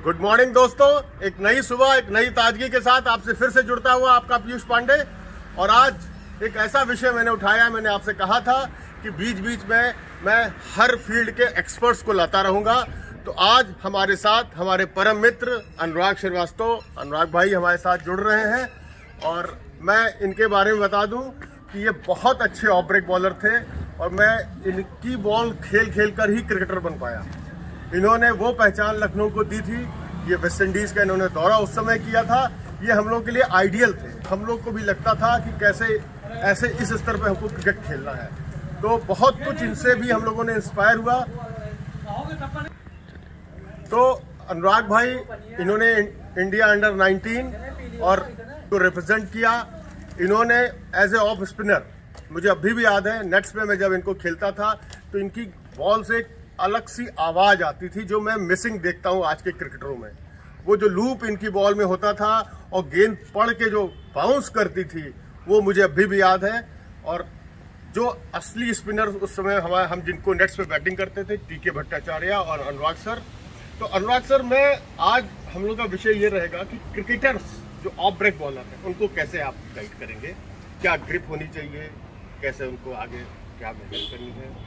Good morning दोस्तों, एक नई सुबह एक नई ताजगी के साथ आपसे फिर से जुड़ता हुआ आपका पीयूष पांडे। और आज एक ऐसा विषय मैंने उठाया, मैंने आपसे कहा था कि बीच बीच में मैं हर फील्ड के एक्सपर्ट्स को लाता रहूंगा। तो आज हमारे साथ हमारे परम मित्र अनुराग श्रीवास्तव, अनुराग भाई हमारे साथ जुड़ रहे हैं। और मैं इनके बारे में बता दूं कि ये बहुत अच्छे ऑफ ब्रेक बॉलर थे और मैं इनकी बॉल खेल खेल कर ही क्रिकेटर बन पाया। इन्होंने वो पहचान लखनऊ को दी थी। ये वेस्ट इंडीज का इन्होंने दौरा उस समय किया था। ये हम लोग के लिए आइडियल थे। हम लोग को भी लगता था कि कैसे ऐसे इस स्तर पे हमको क्रिकेट खेलना है। तो बहुत कुछ इनसे भी हम लोगों ने इंस्पायर हुआ। तो अनुराग भाई इन्होंने इंडिया अंडर 19 और को रिप्रेजेंट किया। इन्होंने एज ए ऑफ स्पिनर, मुझे अभी भी याद है नेट्स में मैं जब इनको खेलता था तो इनकी बॉल से अलग सी आवाज आती थी जो मैं मिसिंग देखता हूं आज के क्रिकेटरों में। वो जो लूप इनकी बॉल में होता था और गेंद पड़ के जो बाउंस करती थी वो मुझे अभी भी याद है। और जो असली स्पिनर उस समय हम जिनको नेट्स पे बैटिंग करते थे, टीके भट्टाचार्य और अनुराग सर। तो अनुराग सर, मैं आज हम लोग का विषय ये रहेगा कि क्रिकेटर्स जो ऑफ ब्रेक बॉलर है उनको कैसे आप गाइड करेंगे, क्या ग्रिप होनी चाहिए, कैसे उनको आगे क्या मेहनत करनी है।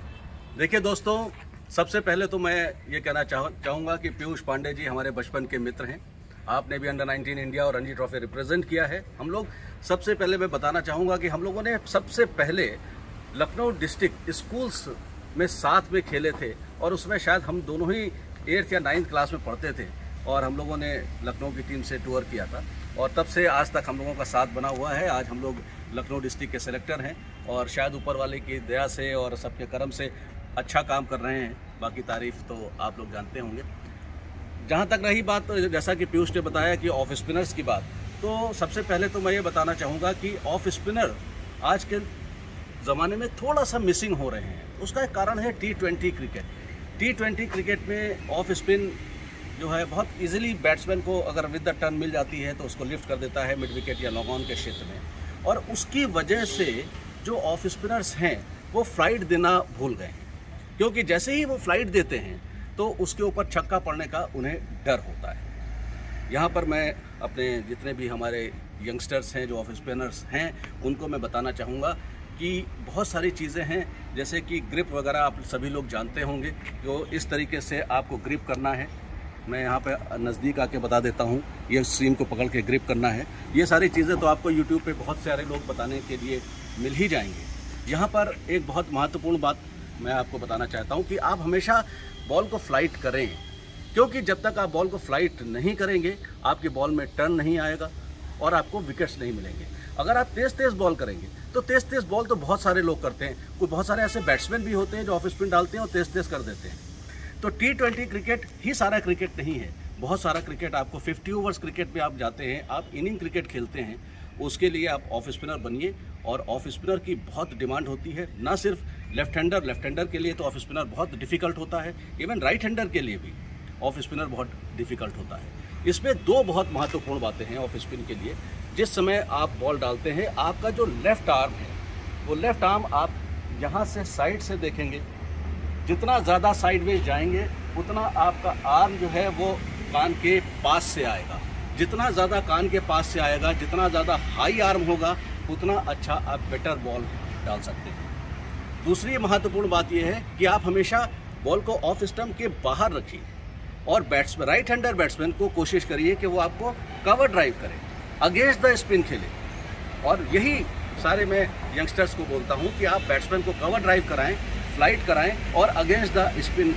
देखिए दोस्तों, सबसे पहले तो मैं ये कहना चाहूँगा कि पीयूष पांडे जी हमारे बचपन के मित्र हैं। आपने भी अंडर 19 इंडिया और रणजी ट्रॉफी रिप्रेजेंट किया है। हम लोग सबसे पहले मैं बताना चाहूँगा कि हम लोगों ने सबसे पहले लखनऊ डिस्ट्रिक्ट स्कूल्स में साथ में खेले थे और उसमें शायद हम दोनों ही 8th या 9th क्लास में पढ़ते थे और हम लोगों ने लखनऊ की टीम से टूर किया था और तब से आज तक हम लोगों का साथ बना हुआ है। आज हम लोग लखनऊ डिस्ट्रिक्ट के सेलेक्टर हैं और शायद ऊपर वाले की दया से और सबके कर्म से अच्छा काम कर रहे हैं। बाकी तारीफ तो आप लोग जानते होंगे। जहाँ तक रही बात, जैसा कि पीयूष ने बताया कि ऑफ स्पिनर्स की बात, तो सबसे पहले तो मैं ये बताना चाहूँगा कि ऑफ स्पिनर आज के ज़माने में थोड़ा सा मिसिंग हो रहे हैं। उसका एक कारण है T20 क्रिकेट। T20 क्रिकेट में ऑफ स्पिन जो है बहुत इजीली बैट्समैन को अगर विद द टर्न मिल जाती है तो उसको लिफ्ट कर देता है मिड विकेट या लॉन्ग ऑन के क्षेत्र में। और उसकी वजह से जो ऑफ स्पिनर्स हैं वो फ्लाइट देना भूल गए हैं, क्योंकि जैसे ही वो फ्लाइट देते हैं तो उसके ऊपर छक्का पड़ने का उन्हें डर होता है। यहाँ पर मैं अपने जितने भी हमारे यंगस्टर्स हैं जो ऑफ स्पिनर्स हैं उनको मैं बताना चाहूँगा कि बहुत सारी चीज़ें हैं, जैसे कि ग्रिप वगैरह आप सभी लोग जानते होंगे। जो इस तरीके से आपको ग्रिप करना है, मैं यहाँ पे नज़दीक आके बता देता हूँ, ये स्ट्रीम को पकड़ के ग्रिप करना है। ये सारी चीज़ें तो आपको यूट्यूब पे बहुत सारे लोग बताने के लिए मिल ही जाएंगे। यहाँ पर एक बहुत महत्वपूर्ण बात मैं आपको बताना चाहता हूँ कि आप हमेशा बॉल को फ्लाइट करें, क्योंकि जब तक आप बॉल को फ्लाइट नहीं करेंगे आपकी बॉल में टर्न नहीं आएगा और आपको विकेट्स नहीं मिलेंगे। अगर आप तेज़ तेज़ बॉल करेंगे तो तेज़ बॉल तो बहुत सारे लोग करते हैं, कोई बहुत सारे ऐसे बैट्समैन भी होते हैं जो ऑफ स्पिन डालते हैं और तेज़ कर देते हैं। तो T20 क्रिकेट ही सारा क्रिकेट नहीं है, बहुत सारा क्रिकेट आपको 50 ओवर्स क्रिकेट में आप जाते हैं, आप इनिंग क्रिकेट खेलते हैं, उसके लिए आप ऑफ स्पिनर बनिए। और ऑफ स्पिनर की बहुत डिमांड होती है, ना सिर्फ लेफ्ट हैंडर के लिए तो ऑफ स्पिनर बहुत डिफ़िकल्ट होता है, इवन राइट हैंडर के लिए भी ऑफ स्पिनर बहुत डिफ़िकल्ट होता है। इसमें दो बहुत महत्वपूर्ण बातें हैं ऑफ स्पिन के लिए। जिस समय आप बॉल डालते हैं, आपका जो लेफ़्ट आर्म है वो लेफ़्ट आर्म आप यहाँ से साइड से देखेंगे, जितना ज़्यादा साइडवेज जाएंगे उतना आपका आर्म जो है वो कान के पास से आएगा। जितना ज़्यादा कान के पास से आएगा, जितना ज़्यादा हाई आर्म होगा, उतना अच्छा आप बेटर बॉल डाल सकते हैं। दूसरी महत्वपूर्ण बात यह है कि आप हमेशा बॉल को ऑफ स्टंप के बाहर रखिए और बैट्समैन राइट हैंडर बैट्समैन को कोशिश करिए कि वो आपको कवर ड्राइव करें, अगेंस्ट द स्पिन खेले। और यही सारे मैं यंगस्टर्स को बोलता हूँ कि आप बैट्समैन को कवर ड्राइव कराएं, फ्लाइट कराएं और अगेंस्ट द स्पिन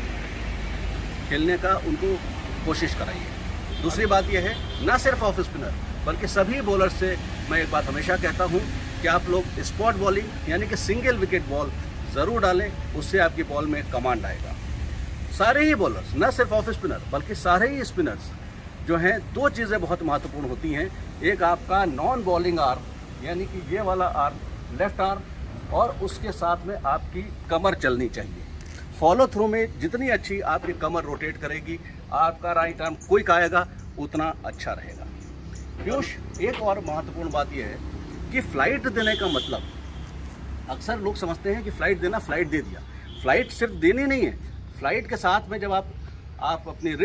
खेलने का उनको कोशिश कराइए। दूसरी बात यह है, ना सिर्फ ऑफ स्पिनर बल्कि सभी बॉलर्स से मैं एक बात हमेशा कहता हूं कि आप लोग स्पॉट बॉलिंग यानी कि सिंगल विकेट बॉल ज़रूर डालें, उससे आपकी बॉल में कमांड आएगा। सारे ही बॉलर्स, ना सिर्फ ऑफ स्पिनर बल्कि सारे ही स्पिनर्स जो हैं, दो चीज़ें बहुत महत्वपूर्ण होती हैं। एक आपका नॉन बॉलिंग आर्म यानी कि ये वाला आर्म, लेफ्ट आर्म, और उसके साथ में आपकी कमर चलनी चाहिए। फॉलो थ्रू में जितनी अच्छी आपकी कमर रोटेट करेगी, आपका राइट आर्म क्विक आएगा, उतना अच्छा रहेगा। पीयूष, एक और महत्वपूर्ण बात यह है कि फ्लाइट देने का मतलब, अक्सर लोग समझते हैं कि फ्लाइट देना, फ्लाइट दे दिया। फ्लाइट सिर्फ देनी नहीं है, फ्लाइट के साथ में जब आप अपनी रिप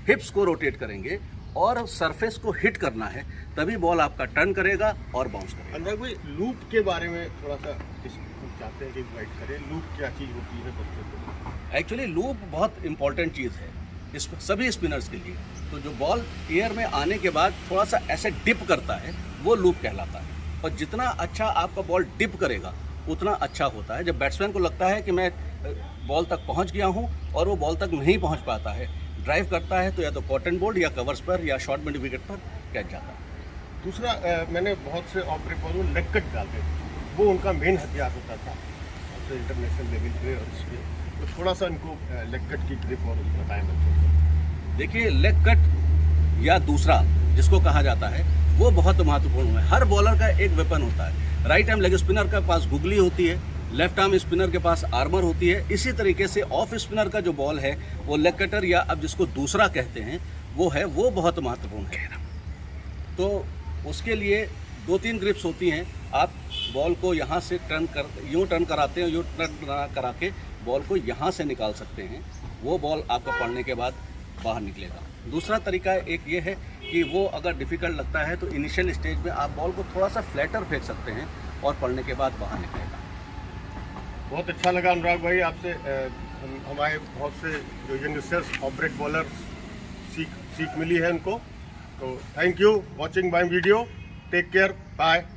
हिप्स को रोटेट करेंगे और सरफेस को हिट करना है, तभी बॉल आपका टर्न करेगा और बाउंस करेगा। अनुराग भाई, लूप के बारे में थोड़ा सा चाहते हैं कि गाइड करें, लूप क्या चीज़ होती है बच्चों को? एक्चुअली लूप बहुत इंपॉर्टेंट चीज़ है इस सभी स्पिनर्स के लिए। तो जो बॉल एयर में आने के बाद थोड़ा सा ऐसे डिप करता है, वो लूप कहलाता है। और जितना अच्छा आपका बॉल डिप करेगा उतना अच्छा होता है। जब बैट्समैन को लगता है कि मैं बॉल तक पहुंच गया हूं और वो बॉल तक नहीं पहुंच पाता है, ड्राइव करता है, तो या तो कॉटन बोल्ड या कवर्स पर या शॉर्ट मिड विकेट पर कैच जाता है। दूसरा, मैंने बहुत से ऑफ ब्रेक बॉल में लेग कट डालते थे, वो उनका मेन हथियार होता था तो इंटरनेशनल लेवल पे। और इसलिए तो थोड़ा सा इनको लेग कट की ग्रिप और बताएं बच्चों। देखिए, लेग कट या दूसरा जिसको कहा जाता है वो बहुत महत्वपूर्ण है। हर बॉलर का एक वेपन होता है। राइट आर्म लेग स्पिनर के पास गुगली होती है, लेफ्ट आर्म स्पिनर के पास आर्मर होती है। इसी तरीके से ऑफ स्पिनर का जो बॉल है वो लेग कटर या अब जिसको दूसरा कहते हैं वो बहुत महत्वपूर्ण है। तो उसके लिए 2-3 ग्रिप्स होती हैं। आप बॉल को यहाँ से यूँ टर्न कराते हैं, यूँ टर्न करा के बॉल को यहाँ से निकाल सकते हैं। वो बॉल आपका पड़ने के बाद बाहर निकलेगा। दूसरा तरीका एक ये है कि वो अगर डिफ़िकल्ट लगता है तो इनिशियल स्टेज में आप बॉल को थोड़ा सा फ्लैटर फेंक सकते हैं और पड़ने के बाद बाहर निकलेगा। बहुत अच्छा लगा अनुराग भाई आपसे। हमारे बहुत से जो यंगस्टर्स ऑफ ब्रेक बॉलर्स सीख मिली है उनको। तो thank you watching my video. Take care, bye.